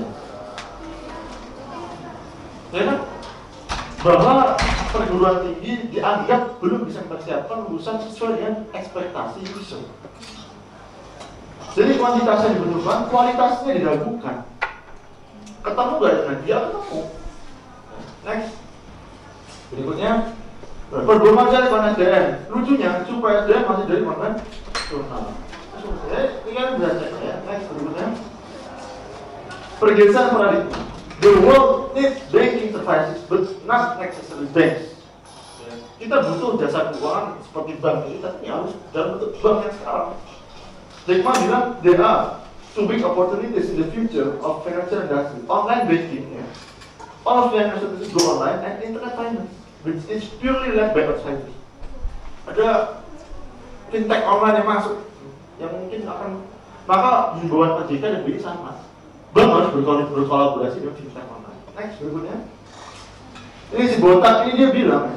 Speaker 1: Ya kan? Bahwa perguruan tinggi dianggap belum bisa mempersiapkan lulusan sesuai dengan ekspektasi user. Jadi kuantitasnya dibutuhkan, kualitasnya diragukan. Ketemu gak dengan dia? Ketemu. Next. Berikutnya, performa dari S D M. Lucunya, supaya S D M masih dari konvensional. Ini kan belajar ya. Next, berikutnya. Pergeseran paradigma. The world needs banking services, but not necessarily banks. Kita butuh jasa keuangan seperti bank ini, tapi harus dalam bentuk bank yang sekarang. Jack Ma bilang, there are two big opportunities in the future of financial industry. Online banking, ya. All of financial services go online, and internet finance, which is purely led by outsiders. Ada fintech online yang masuk, yang mungkin akan, maka himbauan O J K dan B I sama. Bank harus berkolaborasi dengan fintech online. Next, berikutnya. Ini si botak ini dia bilang,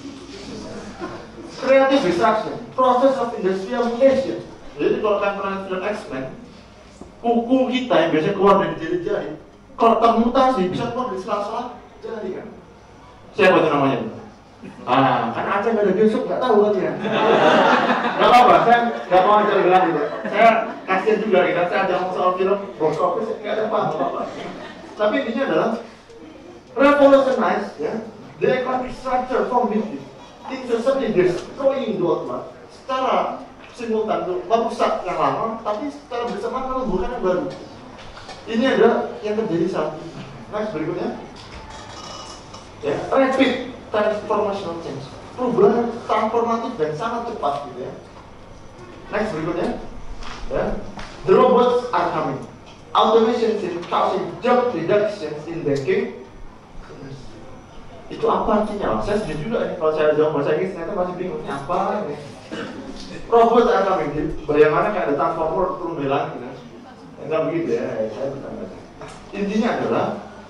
Speaker 1: creative destruction, process of industrialization. Jadi kalau kalian pernah film X-Men, kuku kita yang biasanya keluar dari jari-jari, kalau termutasi bisa keluar dari sela-sela jari kan? Siapa itu namanya? Ah, kan Aceh nggak ada besok, nggak tahu kan ya? Nggak apa-apa, saya nggak mau ajar gelar gitu. Saya kasihan juga, kita saya ada soal film box office, nggak ada apa-apa. Tapi intinya adalah revolutionize, ya, the economic structure from within. Incessantly destroying the old one secara simultan itu merusak yang lama, tapi secara bersamaan menumbuhkan yang baru. Ini adalah yang terjadi saat ini. Next, berikutnya, ya, rapid transformational change, perubahan transformatif dan sangat cepat, gitu ya. Next, berikutnya, ya, the robots are coming, automation is causing job reductions in banking. Itu apa artinya? Saya setuju juga nih, kalau saya jawab bahasa Inggris ternyata masih bingung, ini apa ini? Robot akan begini, bayangannya kayak ada transformer turun dari langit gitu. Enggak begitu ya, saya bertanya. Intinya adalah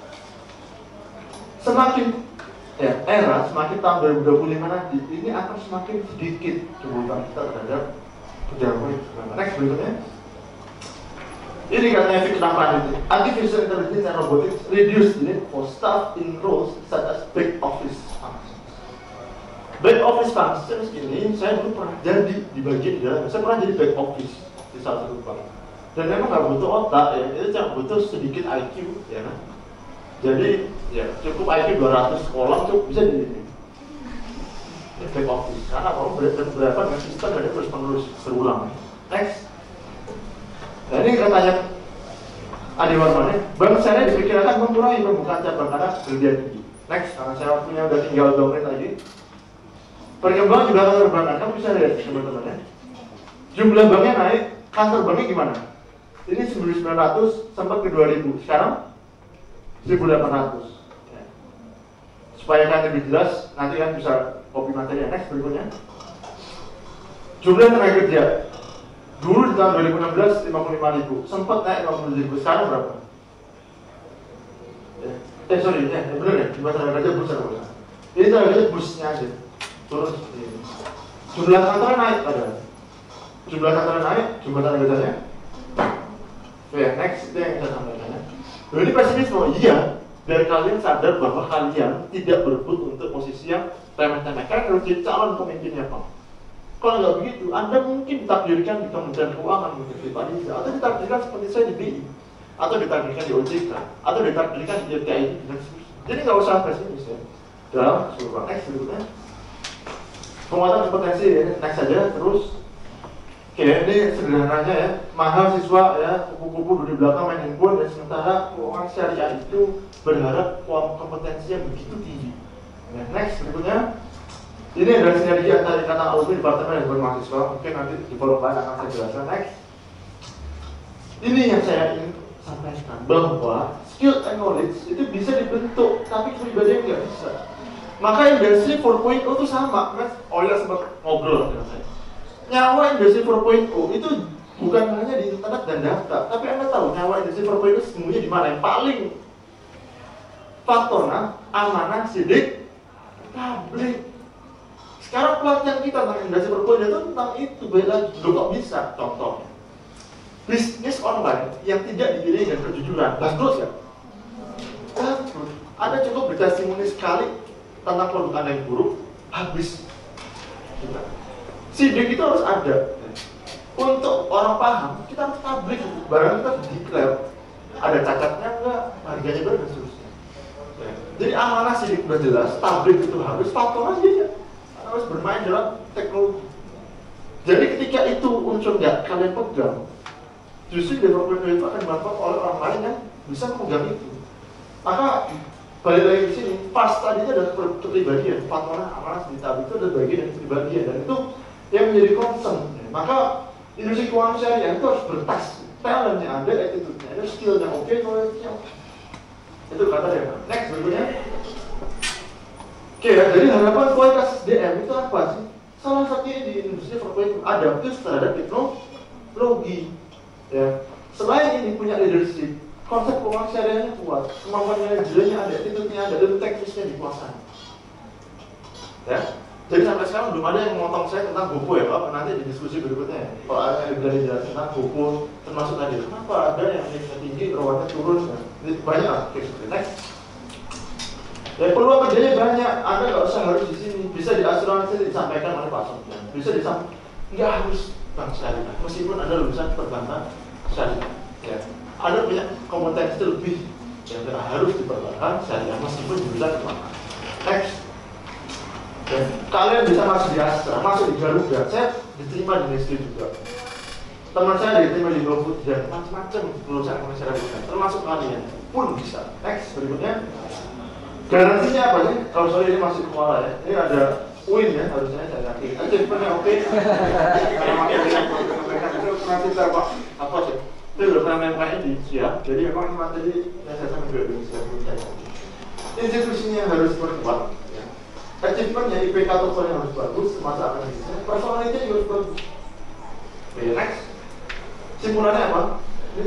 Speaker 1: semakin ya, era, semakin tahun dua ribu dua puluh lima nanti, ini akan semakin sedikit kebutuhan kita terhadap pejabat itu. Next, berikutnya. Ini katanya Fix Ramadhan, artificial intelligence and robotics reduce the need for staff in roles such as back office functions. Back office functions ini saya dulu pernah jadi di bagian dalam, saya pernah jadi back office di salah satu bank. Dan memang nggak butuh otak ya, itu cuma butuh sedikit I Q ya. Nah. Jadi ya cukup I Q dua ratus sekolah cukup bisa di ini. Ya, back office karena kalau berapa dengan sistem ada terus menerus berulang. Next. Nah ini katanya Adi Warman, bank syariah diperkirakan mengurangi pembukaan cabang karena berlebihan tinggi. Next, karena saya waktunya udah tinggal dua menit lagi. Perkembangan juga kantor perbankan, kamu bisa lihat teman-teman ya. Jumlah banknya naik, kantor banknya gimana? Ini seribu sembilan ratus sempat ke dua ribu, sekarang seribu delapan ratus. Ya. Supaya kan lebih jelas, nanti kan bisa copy materi. Next, berikutnya. Jumlah tenaga kerja. Dulu di tahun dua ribu enam belas lima puluh lima ribu, sempat naik lima puluh ribu, sekarang berapa? Ya. Eh sorry, ya, ya bener ya, di masa kerja bus ada bus. Ini tenaga kerja busnya aja, turun seperti ini. Jumlah kantornya naik padahal. Jumlah kantornya naik, jumlah tenaga kerjanya. Oke, ya, next itu yang saya sampaikan ya. Jadi pesimisme, iya, biar kalian sadar bahwa kalian tidak berebut untuk posisi yang remeh-temeh. Kalian harus jadi calon pemimpinnya, Pak. Kalau nggak begitu, Anda mungkin ditakdirkan di Kementerian Keuangan, mungkin di Panitia, atau ditakdirkan seperti saya di B I, atau ditakdirkan di O J K, atau ditakdirkan di R T I. Jadi nggak usah pesimis ya. Dalam keseluruhan. Next berikutnya, penguatan kompetensi ya. Next saja terus. Oke, ini sederhananya ya. Mahasiswa ya, kupu-kupu di belakang main handphone, dan sementara keuangan syariah itu berharap kompetensi yang begitu tinggi. Nah, next berikutnya. Ini adalah sinergi antara ikatan alumni departemen dan mahasiswa. Mungkin nanti di forum lain akan saya jelaskan. Next. Ini yang saya ingin sampaikan bahwa skill and knowledge itu bisa dibentuk, tapi kepribadian nggak bisa. Maka industri empat titik nol itu sama, mas. Oh ya sempat ngobrol dengan saya. Nyawa industri empat titik nol itu bukan hanya di internet dan data, tapi Anda tahu nyawa industri empat titik nol itu sesungguhnya di mana? Yang paling faktornya amanah, sidik, publik. Sekarang pelatihan kita tentang industri empat titik nol itu tentang itu, beda lagi. Loh kok bisa? Contohnya bisnis online yang tidak diiringi dengan kejujuran, bangkrut ya? Bangkrut. Anda cukup bertestimoni sekali tentang produk Anda yang buruk, habis. Sidik itu harus ada. Untuk orang paham, kita harus tabrik barang kita harus declare ada cacatnya enggak, harganya berapa dan seterusnya. Ya. Jadi amanah sih sudah jelas, tabrik itu harus, fatwa aja harus bermain dalam teknologi. Jadi ketika itu unsur nggak kalian pegang, justru developer itu akan dimanfaatkan oleh orang lain yang bisa memegang itu. Maka balik lagi di sini, pas tadinya adalah kepribadian, fatwa amanah di tabrik itu adalah bagian dari kepribadian dan itu yang menjadi concern. Maka industri keuangan syariah itu harus bertas, talentnya ada, attitude-nya ada, skill-nya oke, knowledge-nya oke. Itu kata dia. Next berikutnya. Oke ya, jadi harapan kualitas S D M itu apa sih? Salah satunya di industri perbankan adaptif terhadap teknologi. Ya, selain ini punya leadership, konsep keuangan syariahnya kuat, kemampuan manajernya ada, attitude-nya ada, dan teknisnya dikuasai. Ya. Jadi sampai sekarang belum ada yang memotong saya tentang GoPo ya Pak, nanti di diskusi berikutnya ya. Kalau ada yang berani jelas tentang GoPo, termasuk tadi, kenapa ada yang nilainya tinggi, rawatnya turun, ya. Ini banyak lah, oke, next. Ya peluang kerjanya banyak, Anda nggak usah harus di sini, bisa di asuransi disampaikan oleh Pak Sofyan, bisa disampaikan, nggak harus bank syariah, meskipun Anda lulusan perbankan syariah. Ya. Anda punya kompetensi lebih, yang tidak harus di perbankan syariah, meskipun lulusan perbankan. Next. Dan kalian bisa masuk di Astra, masuk di Garuda, saya diterima di Nestle juga. Teman saya diterima di GoFood dan macam-macam lulusan masyarakat, termasuk kalian pun bisa. Next, berikutnya. Garansinya apa sih? Kalau oh, sorry ini masih kepala ya. Ini ada win ya, harusnya saya yakin. Aja sebenarnya oke. Karena makanya nanti terpak apa sih? Itu udah pernah main main di Indonesia. Jadi memang materi yang saya sama juga di Indonesia. Institusinya harus berkuat. Achievementnya I P K totalnya harus bagus, masa akademiknya, personality juga harus bagus. Oke, next. Simpulannya apa? Ini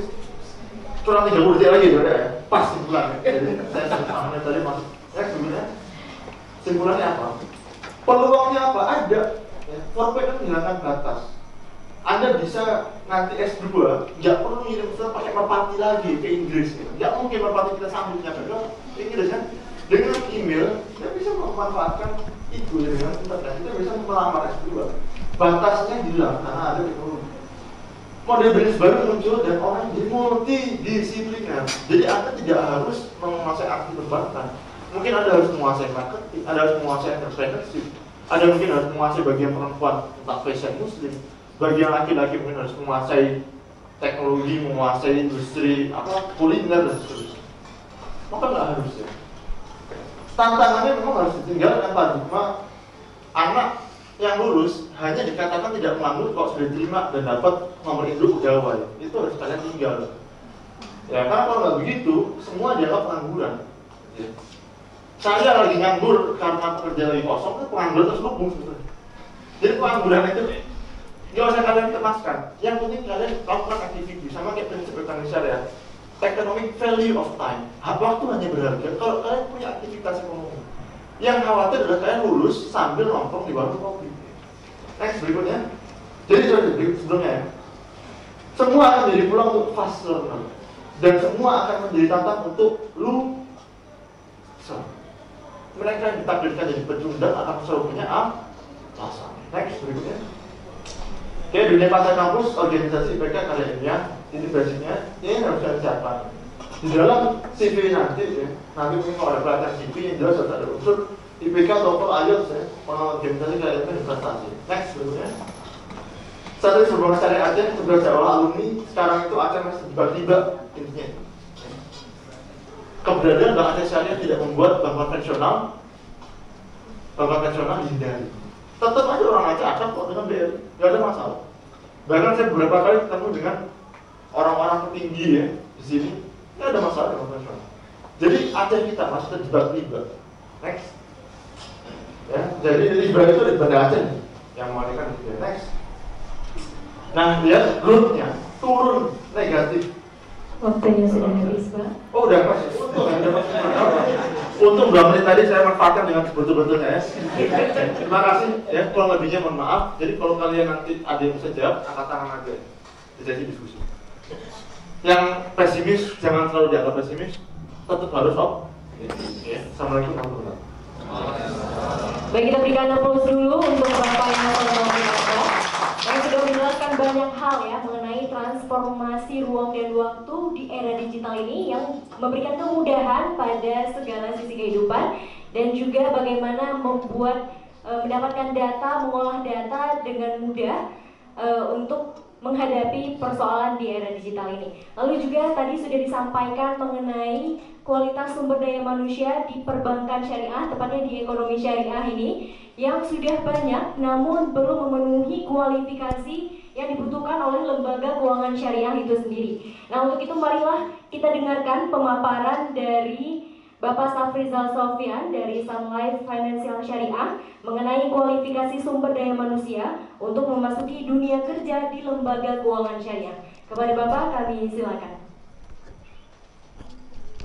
Speaker 1: kurang tiga puluh detik lagi ya, ya. Pas simpulannya. Jadi saya sama tadi masuk. Next sebenarnya. Simpulannya apa? Peluangnya apa? Ada. Ya, Corporate kan menghilangkan batas. Anda bisa nanti S dua, nggak perlu ngirim surat pakai merpati lagi ke Inggris. Ya. Nggak mungkin merpati kita sambungnya ke Inggris kan? Dengan email, kita bisa memanfaatkan itu ya, dengan internet, kita bisa melamar S dua. Batasnya hilang karena ada teknologi. Model bisnis baru muncul dan orang jadi multidisipliner. Jadi Anda tidak harus menguasai aktif perbankan. Mungkin Anda harus menguasai marketing, Anda harus menguasai entrepreneurship, Anda mungkin harus menguasai bagian perempuan tentang fashion muslim, bagian laki-laki mungkin harus menguasai teknologi, menguasai industri apa kuliner dan seterusnya. Maka nggak harus ya. Tantangannya memang harus ditinggalkan paradigma anak yang lulus hanya dikatakan tidak menganggur kalau sudah diterima dan dapat nomor induk pegawai. Itu harus kalian tinggal. Ya karena kalau nggak begitu, semua dianggap pengangguran. Ya. Saya lagi nganggur karena pekerja lagi kosong, itu pengangguran terselubung sebenarnya. Jadi pengangguran itu nggak usah kalian cemaskan. Yang penting kalian lakukan aktiviti sama kayak prinsip ekonomi syariah. Economic value of time. Waktu hanya berharga kalau kalian punya aktivitas ekonomi. Yang khawatir adalah kalian lulus sambil nongkrong di warung kopi. Next berikutnya. Jadi sebelumnya ya, semua akan menjadi peluang untuk fast learner dan semua akan menjadi tantangan untuk loser. Mereka yang ditakdirkan jadi pecundang akan selalu punya alasan. Next berikutnya. Oke, dunia pasar kampus, organisasi I P K kalian ya. Ini basicnya, ini harus kalian siapkan. Di dalam C V nanti ya, nanti mungkin kalau ada pelatihan C V yang jelas ada unsur I P K atau apa aja ya, organisasi kalian itu investasi. Next berikutnya. Satu sebelum cari Aceh, sebelah Jawa alumni, sekarang itu Aceh masih tiba-tiba intinya. Keberadaan Bank Aceh Syariah tidak membuat bank konvensional, bank konvensional dihindari. Tetap aja orang Aceh akan kok dengan B R I, nggak ada masalah. Bahkan saya beberapa kali ketemu dengan orang-orang petinggi ya di sini, nggak ada masalah dengan konvensional. Jadi Aceh kita masih terjebak riba. Next, ya, jadi riba itu di Banda Aceh yang mengalihkan riba. Next, nah lihat growth-nya turun negatif.
Speaker 2: Waktunya sudah habis, Pak.
Speaker 1: Oh udah pas ya. Untung ya, udah pas. Untung dua menit tadi saya manfaatkan dengan betul-betulnya ya. Terima kasih ya. Kurang lebihnya mohon maaf. Jadi kalau kalian nanti ada yang bisa jawab, angkat tangan aja di sesi diskusi. Yang pesimis jangan selalu dianggap pesimis, tetap harus optimis. Ya. Assalamualaikum warahmatullahi wabarakatuh.
Speaker 2: Baik, kita berikan aplaus dulu untuk Bapak yang telah menjelaskan yang sudah menjelaskan.
Speaker 3: banyak hal ya mengenai transformasi ruang dan waktu di era digital ini yang memberikan kemudahan pada segala sisi kehidupan dan juga bagaimana membuat e, mendapatkan data, mengolah data dengan mudah e, untuk menghadapi persoalan di era digital ini. Lalu juga tadi sudah disampaikan mengenai kualitas sumber daya manusia di perbankan syariah, tepatnya di ekonomi syariah ini, yang sudah banyak namun belum memenuhi kualifikasi yang dibutuhkan oleh lembaga keuangan syariah itu sendiri. Nah, untuk itu marilah kita dengarkan pemaparan dari Bapak Safrizal Sofyan dari Sun Life Financial Syariah mengenai kualifikasi sumber daya manusia untuk memasuki dunia kerja di lembaga keuangan syariah. Kepada Bapak kami silakan.